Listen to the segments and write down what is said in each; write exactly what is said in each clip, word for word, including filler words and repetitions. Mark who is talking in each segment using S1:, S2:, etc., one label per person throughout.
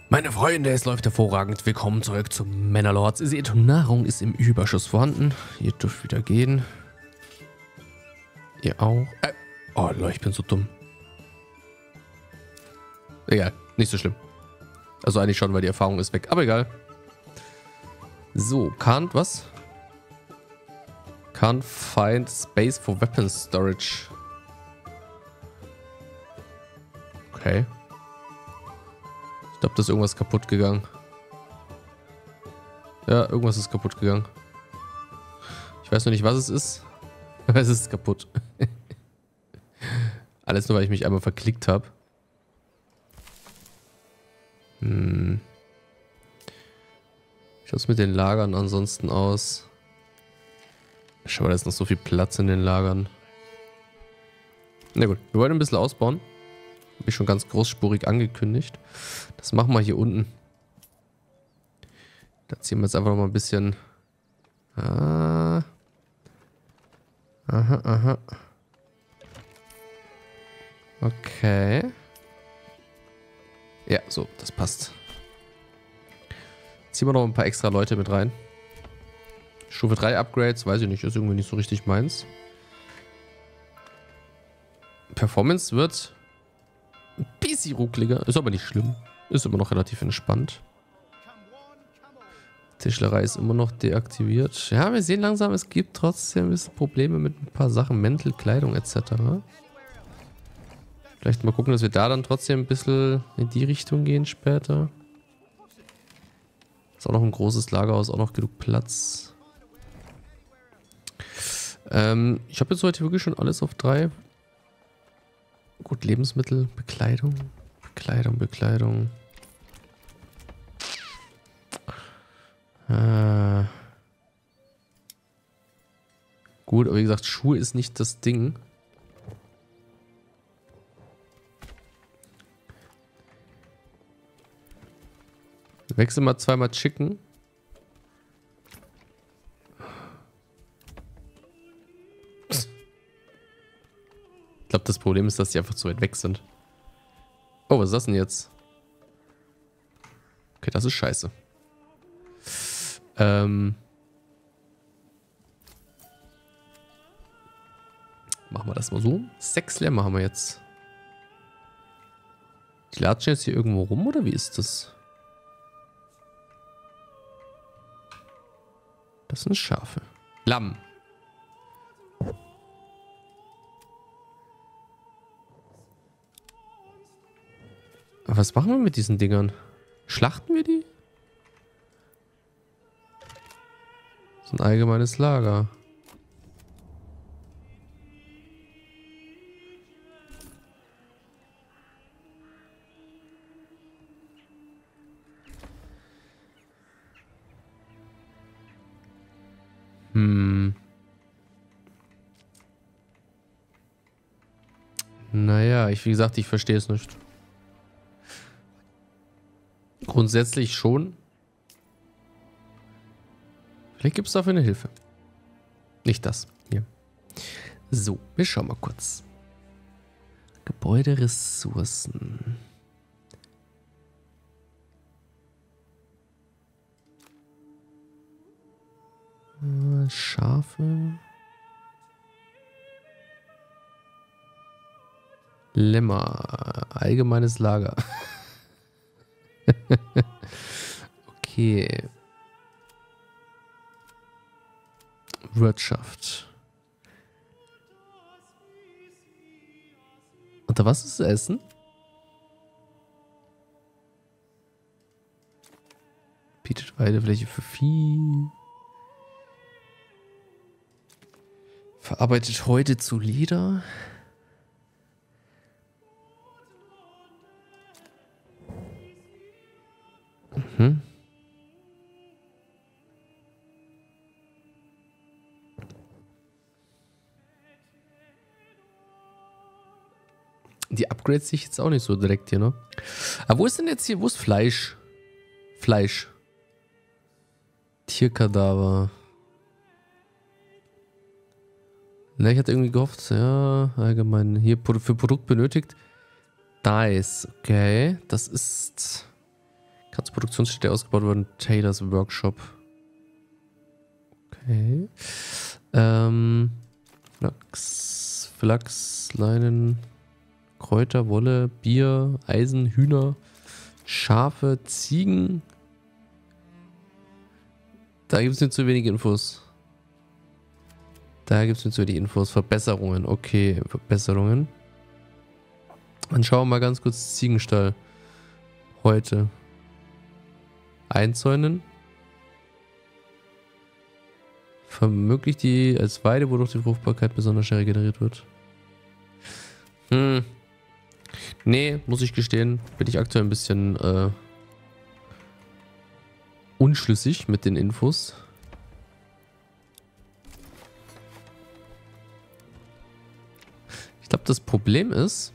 S1: Meine Freunde, es läuft hervorragend. Willkommen zurück zu Manor-Lords. Ihr seht, Nahrung ist im Überschuss vorhanden. Ihr dürft wieder gehen. Ihr auch. Äh, oh, Leute, ich bin so dumm. Egal, nicht so schlimm. Also eigentlich schon, weil die Erfahrung ist weg. Aber egal. So, can't, was? Can't find space for weapons storage. Okay. Ich glaube, da ist irgendwas kaputt gegangen. Ja, irgendwas ist kaputt gegangen. Ich weiß noch nicht, was es ist. Aber es ist kaputt. Alles nur, weil ich mich einmal verklickt habe. Hm. Wie schaut es mit den Lagern ansonsten aus? Schau mal, da ist noch so viel Platz in den Lagern. Na gut, wir wollen ein bisschen ausbauen. Habe ich schon ganz großspurig angekündigt. Das machen wir hier unten. Da ziehen wir jetzt einfach noch mal ein bisschen. Ah. Aha, aha. Okay. Ja, so, das passt. Ziehen wir noch ein paar extra Leute mit rein. Stufe drei Upgrades, weiß ich nicht, ist irgendwie nicht so richtig meins. Performance wird ein bisschen ruckliger, ist aber nicht schlimm. Ist immer noch relativ entspannt. Tischlerei ist immer noch deaktiviert. Ja, wir sehen langsam, es gibt trotzdem ein bisschen Probleme mit ein paar Sachen, Mäntel, Kleidung et cetera. Vielleicht mal gucken, dass wir da dann trotzdem ein bisschen in die Richtung gehen später. Ist auch noch ein großes Lagerhaus, auch noch genug Platz. Ähm, ich habe jetzt heute wirklich schon alles auf drei. Gut, Lebensmittel, Bekleidung, Bekleidung, Bekleidung. Äh. Gut, aber wie gesagt, Schuhe ist nicht das Ding. Wechsel mal zweimal Chicken. Ich glaube, das Problem ist, dass die einfach zu weit weg sind. Oh, was ist das denn jetzt? Okay, das ist scheiße. Ähm. Machen wir das mal so. Sechs Lämmer haben wir jetzt. Die latschen jetzt hier irgendwo rum, oder wie ist das? Das sind Schafe. Lamm. Was machen wir mit diesen Dingern? Schlachten wir die? Das ist ein allgemeines Lager. Hm. Naja, ich, wie gesagt, ich verstehe es nicht. Grundsätzlich schon. Vielleicht gibt es dafür eine Hilfe. Nicht das. Hier. So, wir schauen mal kurz. Gebäuderessourcen. Schafe. Lämmer. Allgemeines Lager. Okay. Wirtschaft. Unter was ist Essen? Bietet Weidefläche für Vieh. Verarbeitet heute zu Leder. Mhm. Die Upgrades sehe ich jetzt auch nicht so direkt hier, ne? Aber wo ist denn jetzt hier, wo ist Fleisch? Fleisch. Tierkadaver. Ne, ich hatte irgendwie gehofft, ja, allgemein. Hier für Produkt benötigt. Dice, okay. Das ist Produktionsstätte ausgebaut worden. Taylors Workshop. Okay. Ähm, Flachs, Flachs, Leinen, Kräuter, Wolle, Bier, Eisen, Hühner, Schafe, Ziegen. Da gibt es nicht zu wenig Infos. Da gibt es nicht zu wenig Infos. Verbesserungen. Okay, Verbesserungen. Dann schauen wir mal ganz kurz Ziegenstall. Heute. Einzäunen. Vermöglicht die als Weide, wodurch die Fruchtbarkeit besonders schnell regeneriert wird. Hm. Nee, muss ich gestehen, bin ich aktuell ein bisschen äh, unschlüssig mit den Infos. Ich glaube, das Problem ist,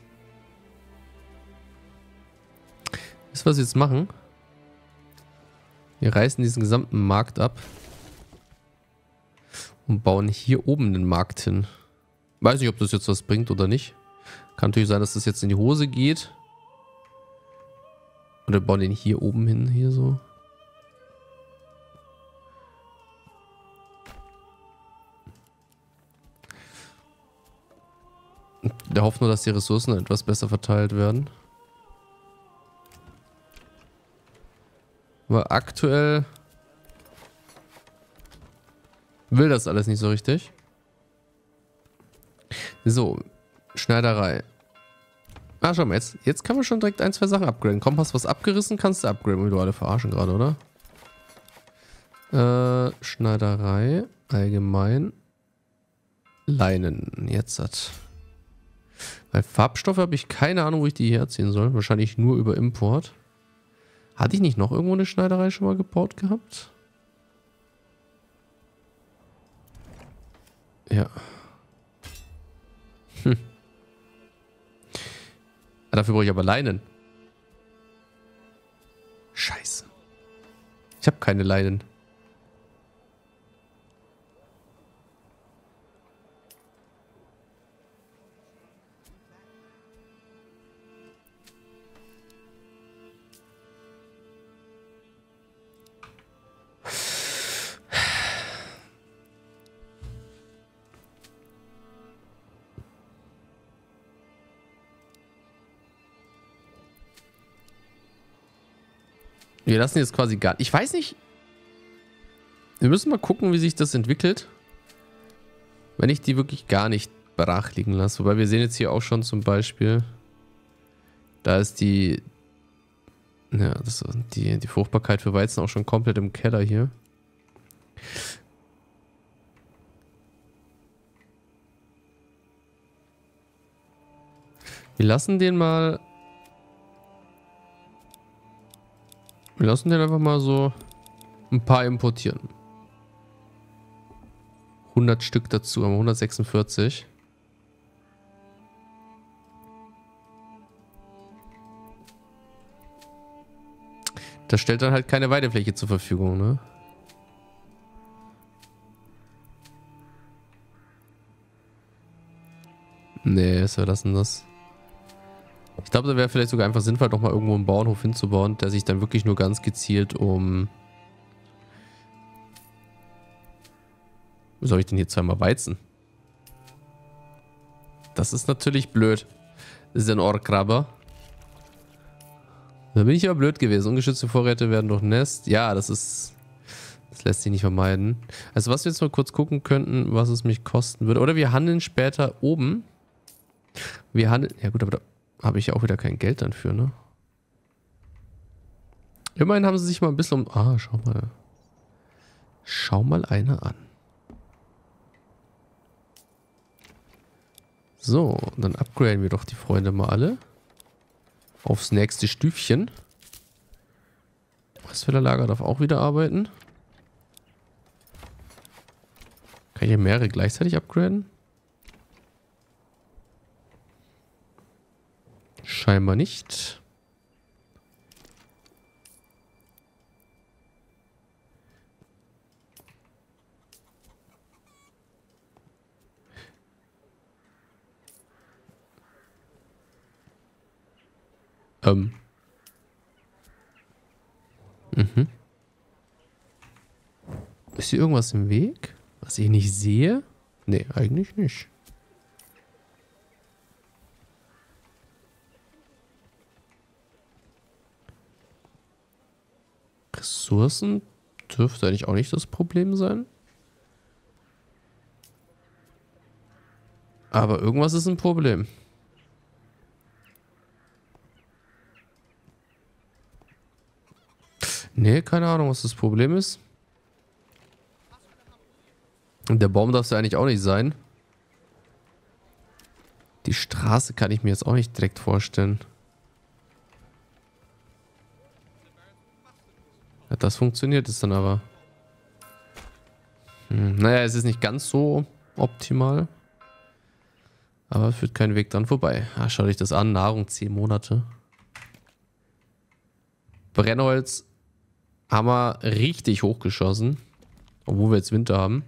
S1: ist, was wir jetzt machen. Wir reißen diesen gesamten Markt ab und bauen hier oben den Markt hin. Weiß nicht, ob das jetzt was bringt oder nicht. Kann natürlich sein, dass das jetzt in die Hose geht. Oder bauen den hier oben hin, hier so. Der hofft nur, dass die Ressourcen etwas besser verteilt werden. Aber aktuell will das alles nicht so richtig. So, Schneiderei. Ah, schau mal, jetzt, jetzt kann man schon direkt ein, zwei Sachen upgraden. Komm, hast was abgerissen, kannst du upgraden. Du alle verarschen gerade, oder? Äh, Schneiderei, allgemein. Leinen, jetzt hat. Bei Farbstoffe habe ich keine Ahnung, wo ich die herziehen soll. Wahrscheinlich nur über Import. Hatte ich nicht noch irgendwo eine Schneiderei schon mal gebaut gehabt? Ja. Hm. Dafür brauche ich aber Leinen. Scheiße. Ich habe keine Leinen. Wir lassen jetzt quasi gar... Ich weiß nicht... Wir müssen mal gucken, wie sich das entwickelt. Wenn ich die wirklich gar nicht brach liegen lasse. Wobei wir sehen jetzt hier auch schon zum Beispiel... Da ist die... Ja, das, die, die Fruchtbarkeit für Weizen auch schon komplett im Keller hier. Wir lassen den mal... Wir lassen den einfach mal so ein paar importieren. hundert Stück dazu, haben wir hundertsechsundvierzig. Das stellt dann halt keine Weidefläche zur Verfügung, ne? Nee, was wir lassen das. Ich glaube, da wäre vielleicht sogar einfach sinnvoll, noch mal irgendwo einen Bauernhof hinzubauen, der sich dann wirklich nur ganz gezielt um... Wie soll ich denn hier zweimal Weizen? Das ist natürlich blöd. Das ist ein Ohrkrabber. Da bin ich aber blöd gewesen. Ungeschützte Vorräte werden durch Nest. Ja, das ist... Das lässt sich nicht vermeiden. Also was wir jetzt mal kurz gucken könnten, was es mich kosten würde. Oder wir handeln später oben. Wir handeln... Ja gut, aber da habe ich ja auch wieder kein Geld dann für, ne? Immerhin haben sie sich mal ein bisschen um... Ah, schau mal. Schau mal einer an. So, dann upgraden wir doch die Freunde mal alle. Aufs nächste Stüfchen. Das Lager darf auch wieder arbeiten. Kann ich hier mehrere gleichzeitig upgraden? Scheinbar nicht. Ähm. Mhm. Ist hier irgendwas im Weg? Was ich nicht sehe? Nee, eigentlich nicht. Ressourcen dürfte eigentlich auch nicht das Problem sein. Aber irgendwas ist ein Problem. Nee, keine Ahnung, was das Problem ist. Und der Baum darf es ja eigentlich auch nicht sein. Die Straße kann ich mir jetzt auch nicht direkt vorstellen. Ja, das funktioniert es dann aber. Hm, naja, es ist nicht ganz so optimal. Aber es führt kein Weg dran vorbei. Ah, schau dich das an. Nahrung zehn Monate. Brennholz haben wir richtig hochgeschossen. Obwohl wir jetzt Winter haben.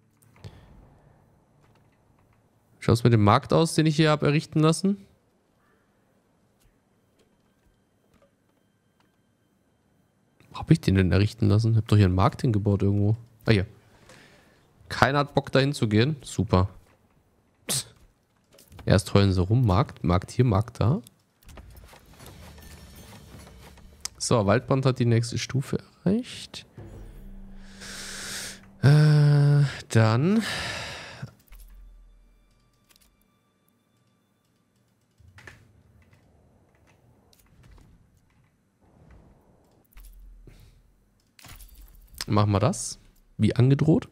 S1: Schaut es mit dem Markt aus, den ich hier habe errichten lassen? Wo habe ich den denn errichten lassen? Ich habe doch hier einen Markt hingebaut irgendwo. Ah, hier. Keiner hat Bock dahin zu gehen. Super. Psst. Erst heulen sie rum. Markt, Markt hier, Markt da. So, Waldbrand hat die nächste Stufe erreicht. Äh, dann... machen wir das. Wie angedroht.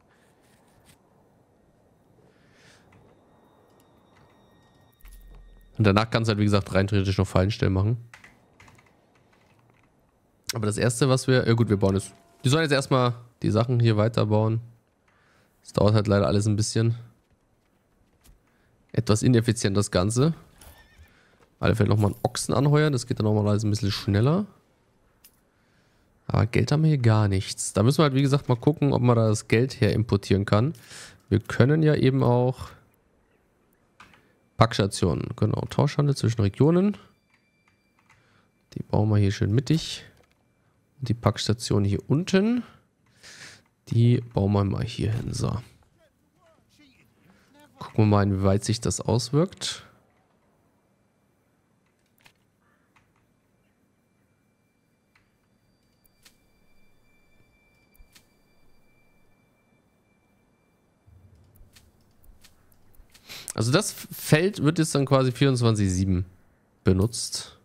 S1: Und danach kannst du halt, wie gesagt, rein theoretisch noch Fallenstellen machen. Aber das erste, was wir... Ja gut, wir bauen jetzt... Die sollen jetzt erstmal die Sachen hier weiterbauen. Das dauert halt leider alles ein bisschen. Etwas ineffizient das Ganze. Alle Fälle nochmal einen Ochsen anheuern. Das geht dann nochmal alles ein bisschen schneller. Aber Geld haben wir hier gar nichts. Da müssen wir halt, wie gesagt, mal gucken, ob man da das Geld her importieren kann. Wir können ja eben auch... Packstationen. Genau, Tauschhandel zwischen Regionen. Die bauen wir hier schön mittig. Und die Packstation hier unten. Die bauen wir mal hier hin. So. Gucken wir mal, inwieweit sich das auswirkt. Also das Feld wird jetzt dann quasi vierundzwanzig sieben benutzt.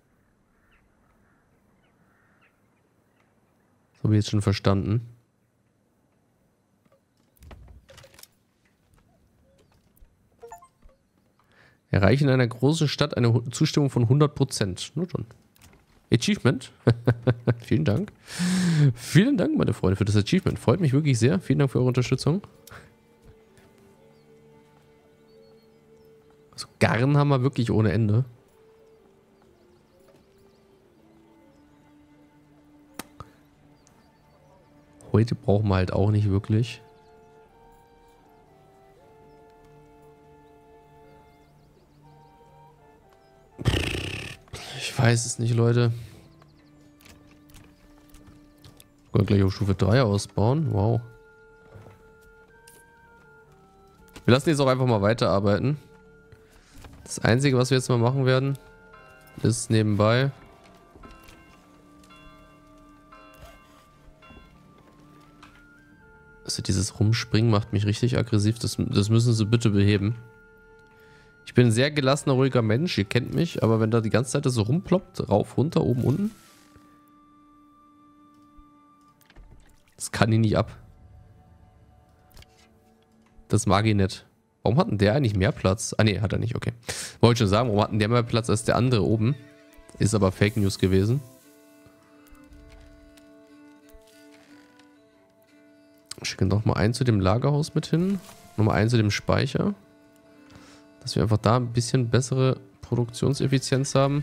S1: So habe ich jetzt schon verstanden. Erreichen in einer großen Stadt eine Zustimmung von hundert Prozent. Nur schon. Achievement. Vielen Dank. Vielen Dank, meine Freunde, für das Achievement. Freut mich wirklich sehr. Vielen Dank für eure Unterstützung. Also Garn haben wir wirklich ohne Ende. Heute brauchen wir halt auch nicht wirklich. Ich weiß es nicht, Leute. Ich kann gleich auf Stufe drei ausbauen. Wow. Wir lassen jetzt auch einfach mal weiterarbeiten. Das Einzige, was wir jetzt mal machen werden, ist nebenbei. Also dieses Rumspringen macht mich richtig aggressiv. Das, das müssen sie bitte beheben. Ich bin ein sehr gelassener, ruhiger Mensch. Ihr kennt mich. Aber wenn da die ganze Zeit das so rumploppt, rauf, runter, oben, unten. Das kann ich nicht ab. Das mag ich nicht. Warum hat denn der eigentlich mehr Platz? Ah ne, hat er nicht, okay. Wollte schon sagen, warum hat denn der mehr Platz als der andere oben? Ist aber Fake News gewesen. Schicke nochmal einen zu dem Lagerhaus mit hin. Nochmal einen zu dem Speicher. Dass wir einfach da ein bisschen bessere Produktionseffizienz haben.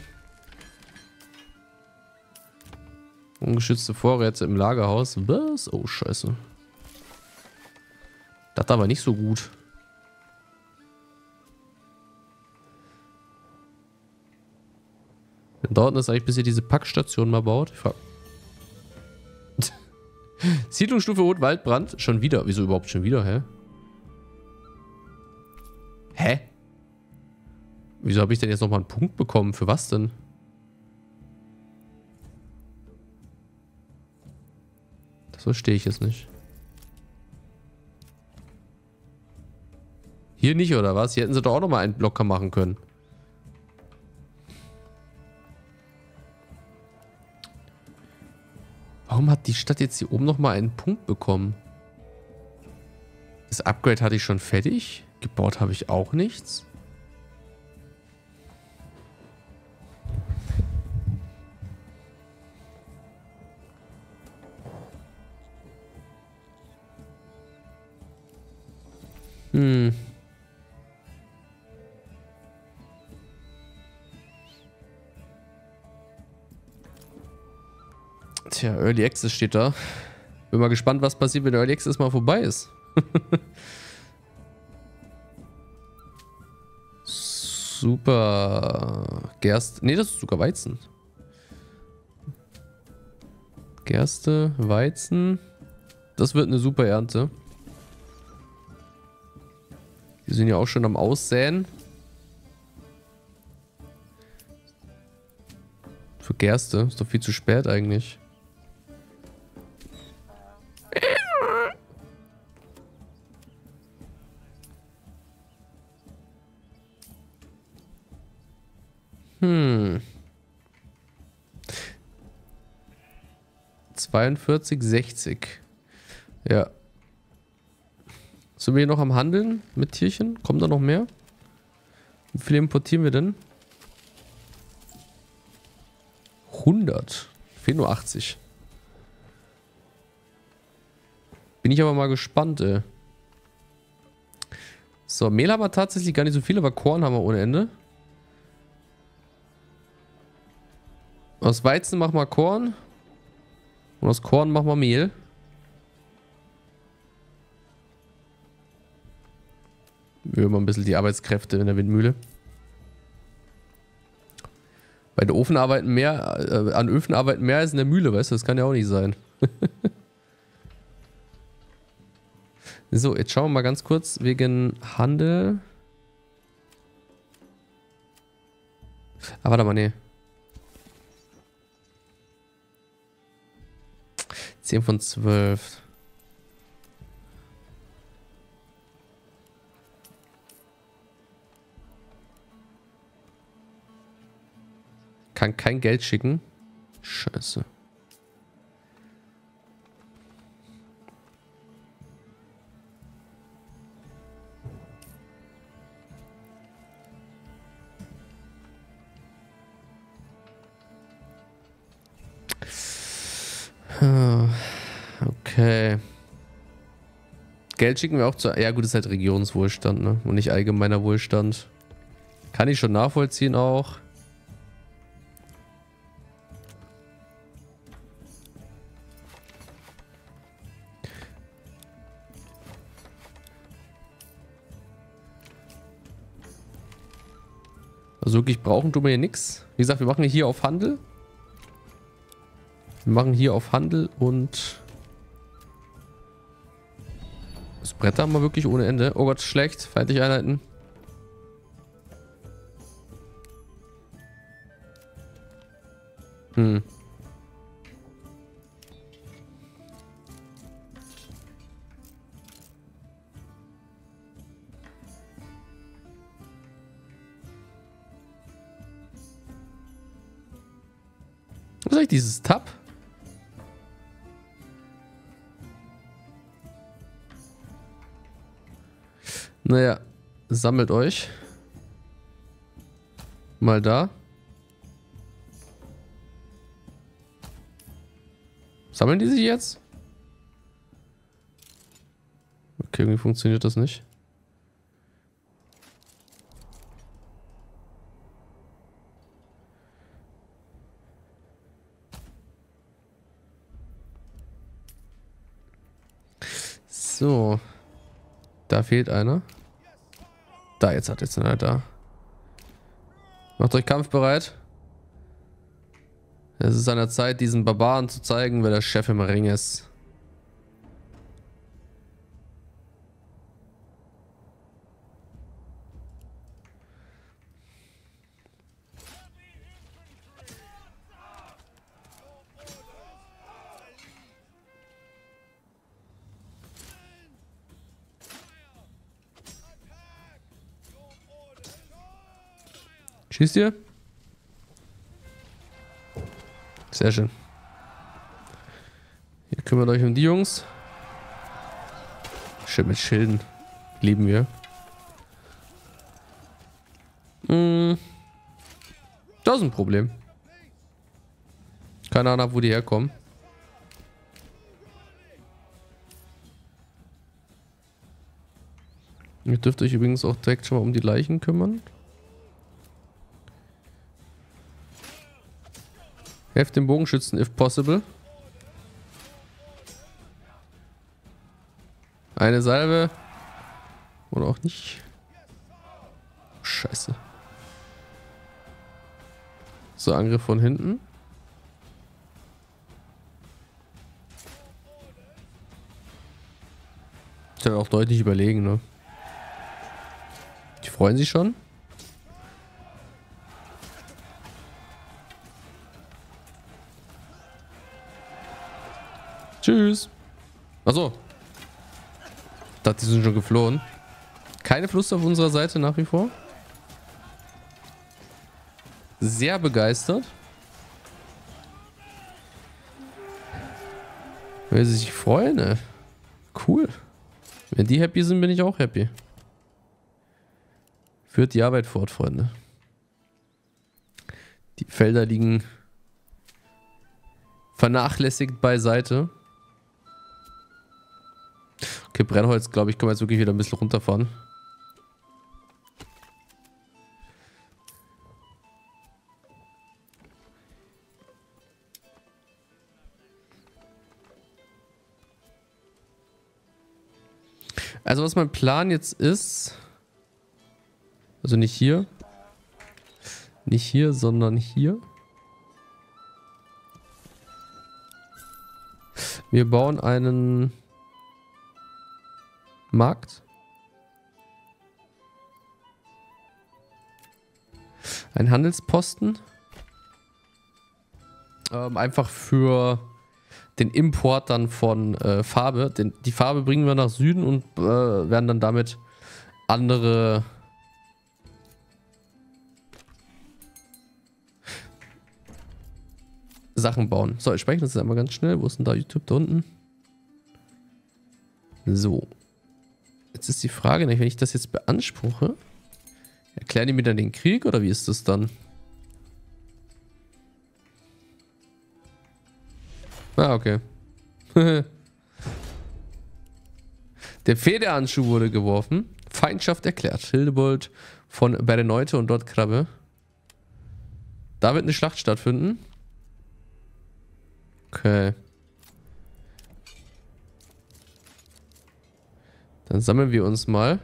S1: Ungeschützte Vorräte im Lagerhaus. Was? Oh, scheiße. Das aber nicht so gut. Dann dauert es eigentlich, bis ihr diese Packstation mal baut. Ich frage. Siedlungsstufe Rot, Waldbrand. Schon wieder. Wieso überhaupt schon wieder, hä? Hä? Wieso habe ich denn jetzt nochmal einen Punkt bekommen? Für was denn? Das verstehe ich jetzt nicht. Hier nicht, oder was? Hier hätten sie doch auch nochmal einen Blocker machen können. Warum hat die Stadt jetzt hier oben nochmal einen Punkt bekommen? Das Upgrade hatte ich schon fertig. Gebaut habe ich auch nichts. Hm. Tja, Early Access steht da. Bin mal gespannt, was passiert, wenn der Early Access mal vorbei ist. Super. Gerste. Nee, das ist sogar Weizen. Gerste, Weizen. Das wird eine super Ernte. Die sind ja auch schon am Aussäen. Für Gerste. Ist doch viel zu spät eigentlich. Hm. zweiundvierzig, sechzig. Ja. Sind wir hier noch am Handeln mit Tierchen? Kommt da noch mehr? Wie viel importieren wir denn? hundert. Fehlen nur achtzig. Bin ich aber mal gespannt, ey. So, Mehl haben wir tatsächlich gar nicht so viel, aber Korn haben wir ohne Ende. Aus Weizen machen wir Korn. Und aus Korn machen wir Mehl. Wir haben mal ein bisschen die Arbeitskräfte in der Windmühle. Bei den Ofen arbeiten mehr, äh, an Öfen arbeiten mehr als in der Mühle, weißt du? Das kann ja auch nicht sein. So, jetzt schauen wir mal ganz kurz wegen Handel. Ah, warte mal, nee. zehn von zwölf. Kann kein Geld schicken. Scheiße. Okay. Geld schicken wir auch zu... Ja gut, das ist halt Regionswohlstand, ne? Und nicht allgemeiner Wohlstand. Kann ich schon nachvollziehen auch. Also wirklich brauchen tun wir hier nichts. Wie gesagt, wir machen hier auf Handel. Wir machen hier auf Handel und... Das Brett haben wir wirklich ohne Ende. Oh Gott, schlecht. Feindliche Einheiten. Hm. Was ist eigentlich dieses Tab? Naja, sammelt euch. Mal da. Sammeln die sich jetzt? Okay, irgendwie funktioniert das nicht. So. Da fehlt einer. Da, jetzt hat jetzt einer da. Macht euch kampfbereit. Es ist an der Zeit, diesen Barbaren zu zeigen, wer der Chef im Ring ist. Schießt ihr? Sehr schön. Ihr kümmert euch um die Jungs. Schön mit Schilden. Lieben wir. Hm. Das ist ein Problem. Keine Ahnung, wo die herkommen. Ihr dürft euch übrigens auch direkt schon mal um die Leichen kümmern. Helft dem Bogenschützen, if possible. Eine Salve. Oder auch nicht. Scheiße. So, Angriff von hinten. Ist ja auch deutlich überlegen, ne? Die freuen sich schon. Tschüss. Achso. Ich dachte, die sind schon geflohen. Keine Fluss auf unserer Seite nach wie vor. Sehr begeistert. Weil sie sich freuen, ne? Cool. Wenn die happy sind, bin ich auch happy. Führt die Arbeit fort, Freunde. Die Felder liegen vernachlässigt beiseite. Okay, Brennholz, glaube ich, können wir jetzt wirklich wieder ein bisschen runterfahren. Also was mein Plan jetzt ist, also nicht hier, nicht hier, sondern hier. Wir bauen einen Markt. Ein Handelsposten. Ähm, einfach für den Import dann von äh, Farbe. Den, die Farbe bringen wir nach Süden und äh, werden dann damit andere Sachen bauen. So, ich speichere das jetzt einmal ganz schnell. Wo ist denn da YouTube? Da unten. So. Jetzt ist die Frage, wenn ich das jetzt beanspruche, erklären die mir dann den Krieg oder wie ist das dann? Ah, okay. Der Federhandschuh wurde geworfen. Feindschaft erklärt. Hildebold von Bereneute und dort Krabbe. Da wird eine Schlacht stattfinden. Okay. Dann sammeln wir uns mal.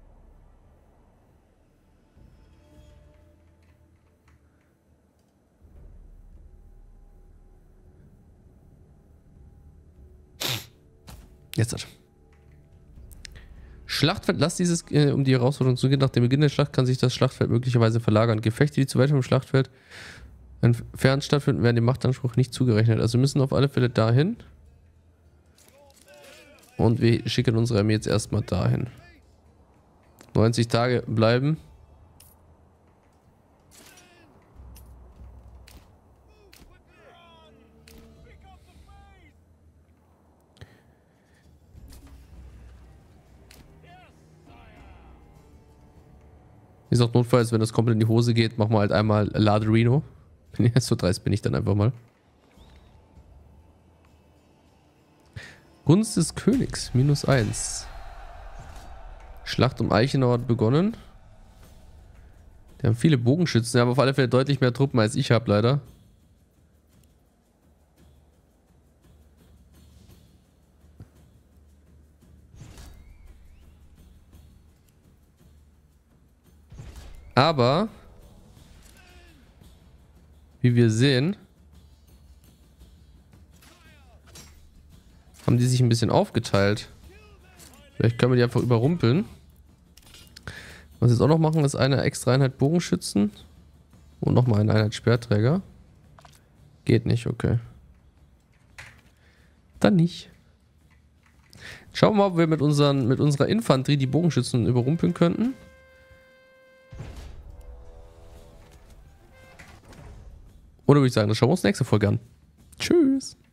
S1: Jetzt hat. Schlachtfeld, lasst dieses, äh, um die Herausforderung zu gehen. Nach dem Beginn der Schlacht kann sich das Schlachtfeld möglicherweise verlagern. Gefechte, die zu weit vom Schlachtfeld entfernt stattfinden, werden dem Machtanspruch nicht zugerechnet. Also wir müssen auf alle Fälle dahin. Und wir schicken unsere Armee jetzt erstmal dahin. neunzig Tage bleiben. Wie gesagt, notfalls, wenn das komplett in die Hose geht, machen wir halt einmal Laderino. Wenn ich jetzt so dreist bin ich dann einfach mal. Gunst des Königs, minus eins. Schlacht um Eichenau hat begonnen. Die haben viele Bogenschützen, die haben auf alle Fälle deutlich mehr Truppen als ich habe, leider. Aber, wie wir sehen, haben die sich ein bisschen aufgeteilt. Vielleicht können wir die einfach überrumpeln. Was wir jetzt auch noch machen, ist eine extra Einheit Bogenschützen. Und nochmal eine Einheit Speerträger. Geht nicht, okay. Dann nicht. Schauen wir mal, ob wir mit, unseren, mit unserer Infanterie die Bogenschützen überrumpeln könnten. Und dann würde ich sagen, das schauen wir uns nächste Folge an. Tschüss.